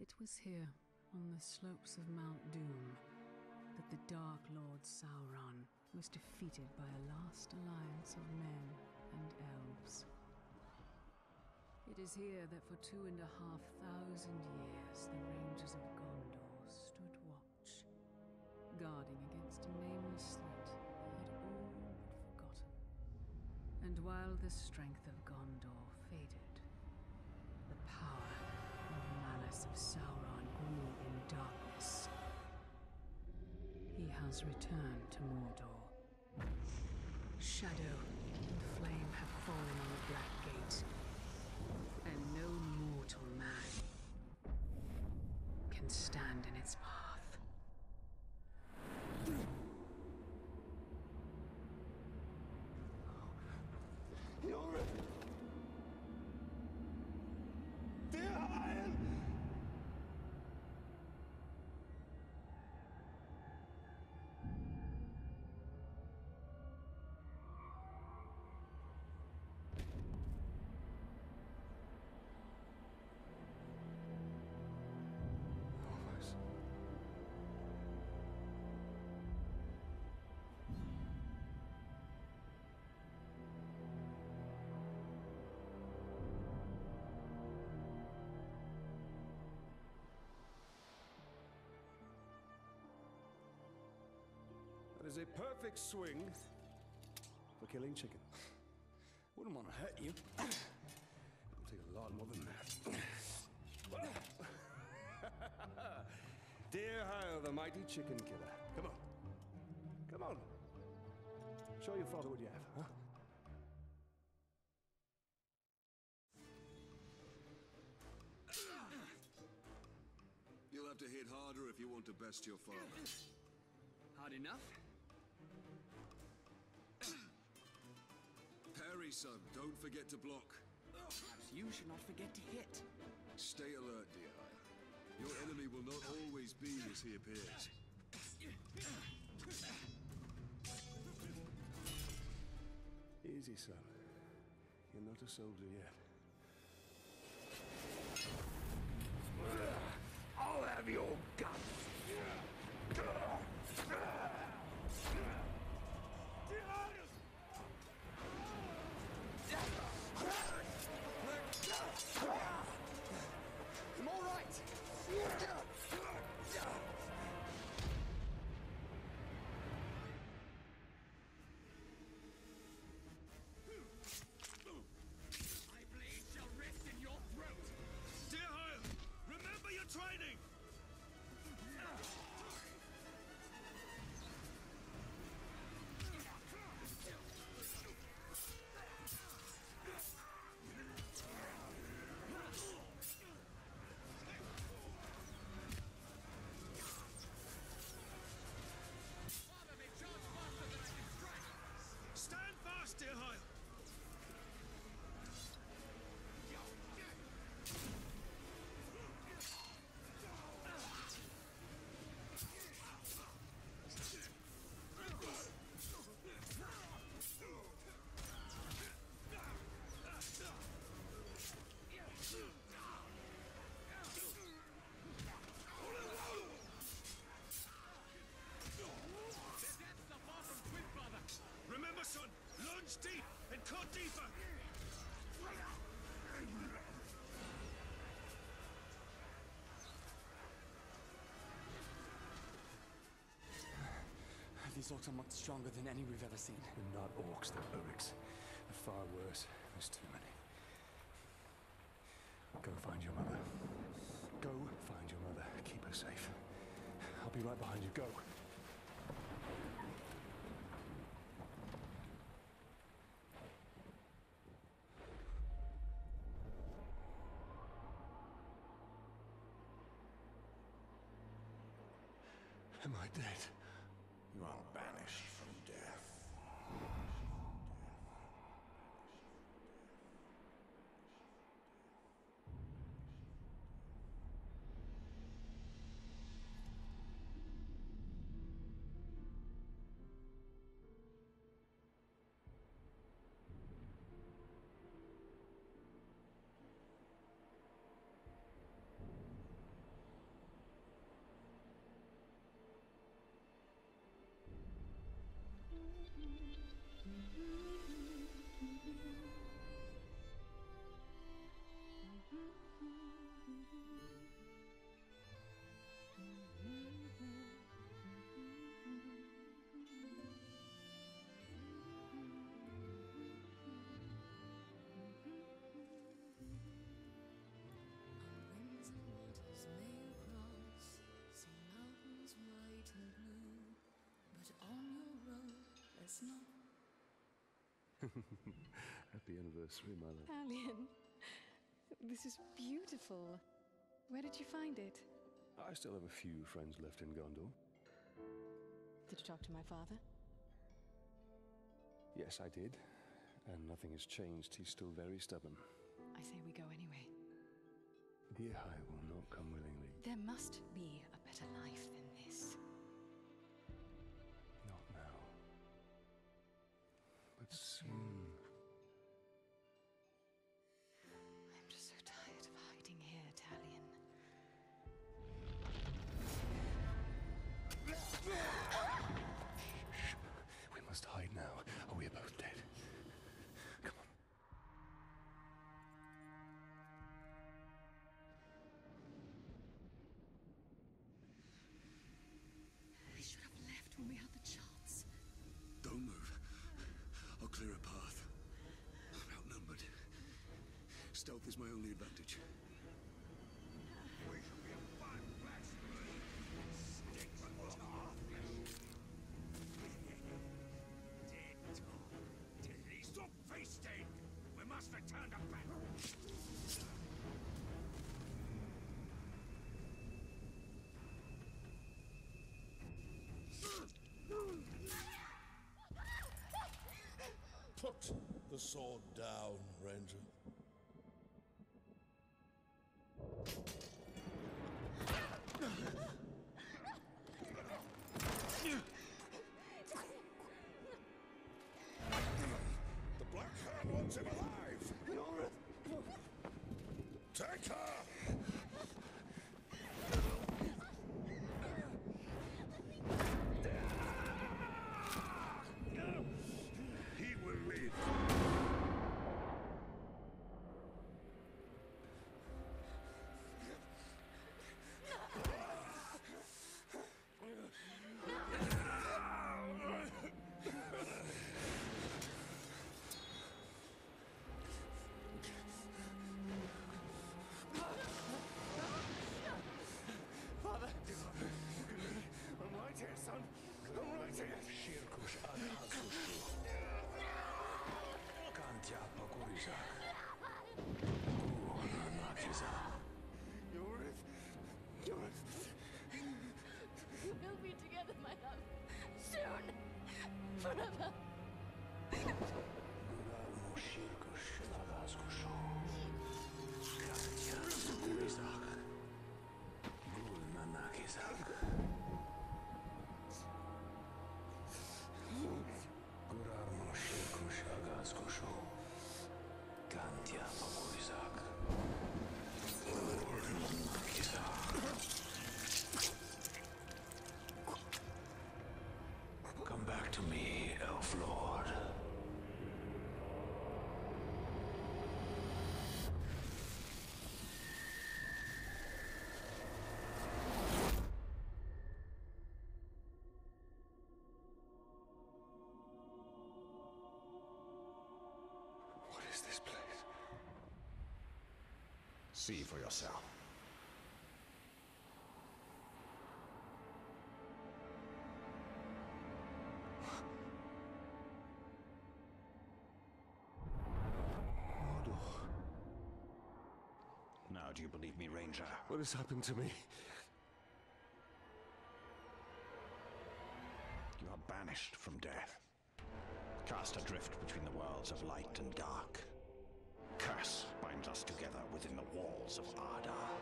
It was here, on the slopes of Mount Doom, that the Dark Lord Sauron was defeated by a last alliance of men and elves. It is here that for 2,500 years the Rangers of Gondor stood watch, guarding against a nameless threat they had all but forgotten. And while the strength of Gondor faded, the power and malice of Sauron grew in darkness. He has returned to Mordor. Shadow and flame have fallen on the Black Gate, and no mortal man can stand in its path. You're Talion! Almost. That is a perfect swing for killing chicken. Wouldn't want to hurt you. It'll take a lot more than that. Dear Hyle, the mighty chicken killer. Come on. Come on. Show your father what you have, huh? You'll have to hit harder if you want to best your father. Hard enough? Parry, son. Don't forget to block. Perhaps you should not forget to hit. Stay alert, dear Hyle. Your enemy will not always be as he appears. Easy, son. You're not a soldier yet. I'll have your guts! I'm all right. My blade shall rest in your throat. Dear Hyle, remember your training! Father may charge faster than I can strike. Stand fast, dear Hyle! Their depths are far from quick, father. Remember, son, lunge deep and cut deeper! These orcs are much stronger than any we've ever seen. They're not orcs, they're Uruks. They're far worse. There's too many. Go find your mother. Go find your mother. Keep her safe. I'll be right behind you. Go. Am I dead? You are banished from death. personal. Happy anniversary, my love. Talion, this is beautiful. Where did you find it? I still have a few friends left in Gondor. Did you talk to my father? Yes, I did. And nothing has changed. He's still very stubborn. I say we go anyway. Dear I will not come willingly. There must be a better life than this. Not now. But soon. I'm just so tired of hiding here, Talion. Shh. We must hide now, or we are both dead. Come on. We should have left when we had the chance. Don't move. I'll clear a path. I'm outnumbered. Stealth is my only advantage. We should be a fine blacksmith. Stick with the half. Stop feasting! We must return to battle! Put the sword down, Ranger. The Black Hand wants him alive! Take her! He will live. Father! I'm right here, son. I'm right here. Shirkush adhazushu. Kantya pakuriza. Nakiza. You're We'll be together, my love. Soon. Forever. Guralmu shirkush adhazushu. Kantya pakuriza. Gulna nakiza. Guralmu shirkush adhazushu. Kantya pakuriza. Gulna nakiza. Come back to me, Elf Lord. What is this place? See for yourself. Mordor. Now, do you believe me, Ranger? What has happened to me? You are banished from death. Cast adrift between the worlds of light and dark. Curse binds us together within the walls of Ardar.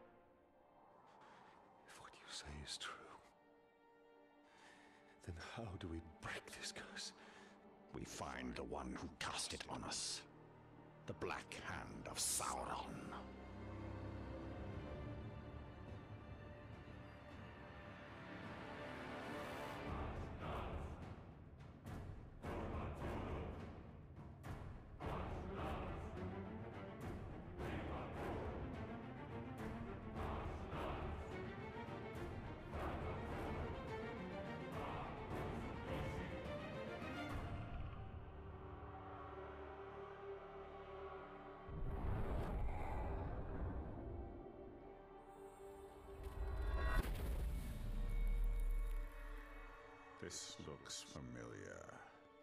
If what you say is true, then how do we break this curse? We find the one who cast it on us. The Black Hand of Sauron. This looks familiar.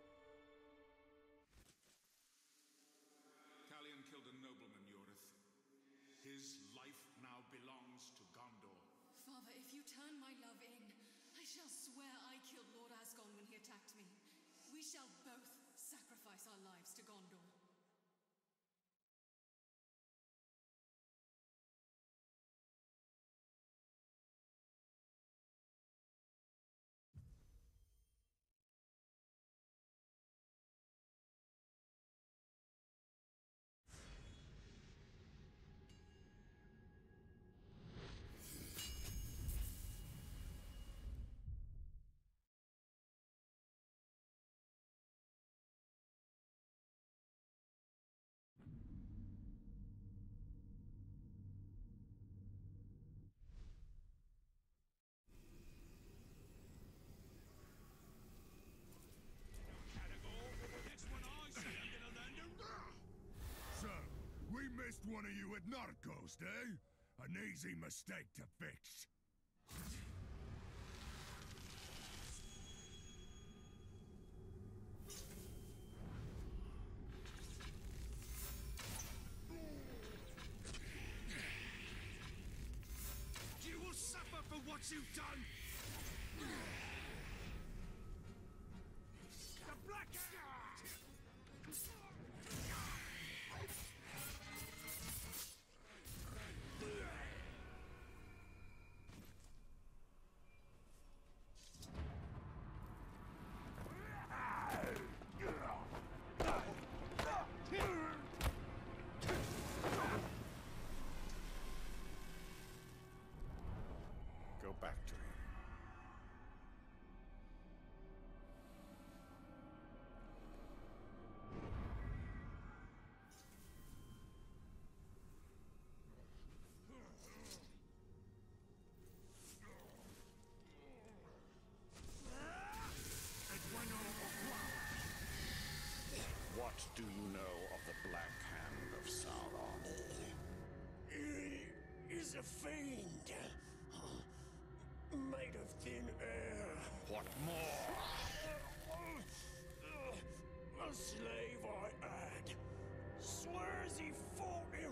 Father, if you turn my love in, I shall swear I killed Lord Asgon when he attacked me. We shall both sacrifice our lives to Gondor. Missed one of you at Narcos, eh? An easy mistake to fix. You will suffer for what you've done! The Black... Go back to him. What do you know of the Black Hand of Sauron? He is a fiend. Made of thin air. What more? A slave I had. Swears he fought him.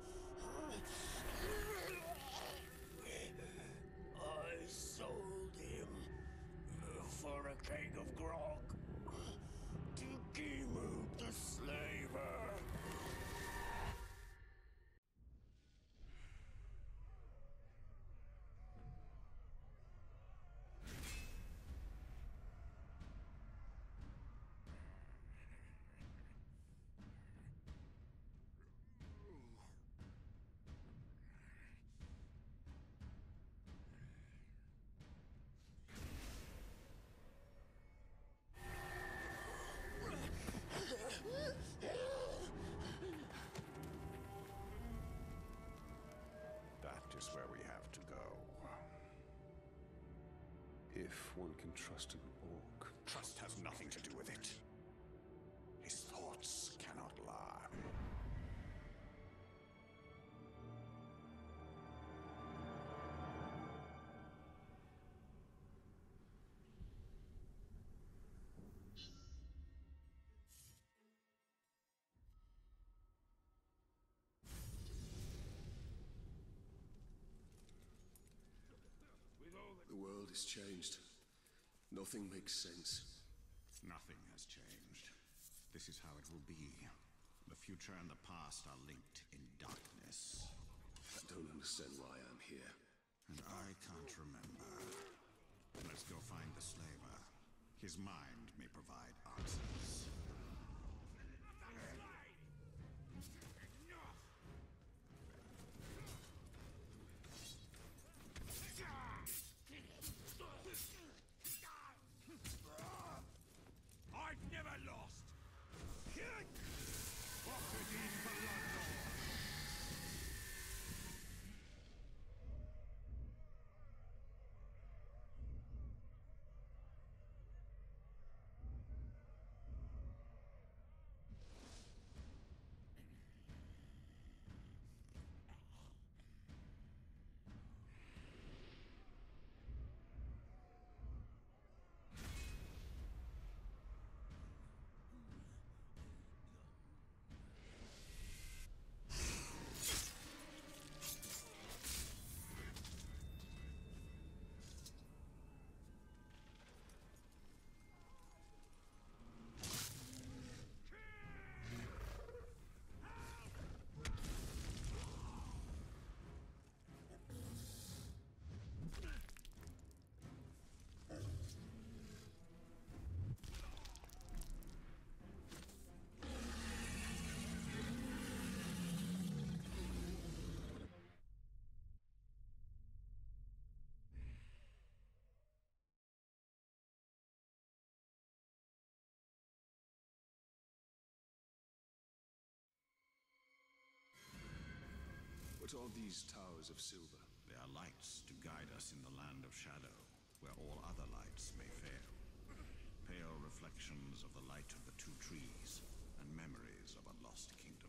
I sold him for a keg of grog to Gimu the slaver. That is where we have to go. If one can trust an orc. Trust has nothing to do with it. His thoughts cannot lie. The world has changed. Nothing makes sense. Nothing has changed. This is how it will be. The future and the past are linked in darkness. I don't understand why I'm here. And I can't remember. Let's go find the slaver. His mind may provide answers. I've never lost! What are these towers of silver? They are lights to guide us in the land of shadow, where all other lights may fail. Pale reflections of the light of the two trees, and memories of a lost kingdom.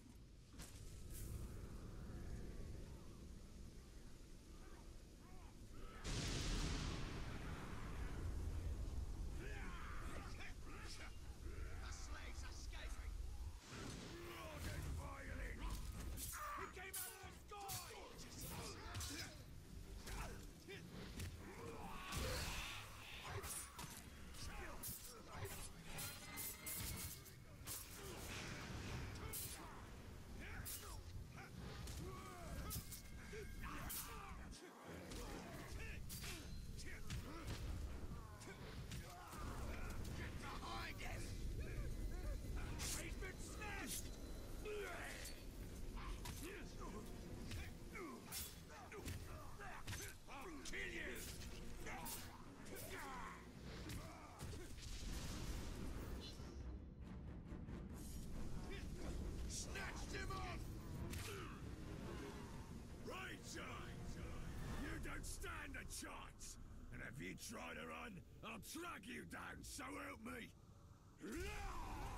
The slaves are escaping! Lorded violin! He came out of the sky! Get behind him! He's been snatched! I'll kill you! Snatched him off! Right side! You don't stand a chance! And if you try to run, I'll track you down, so help me!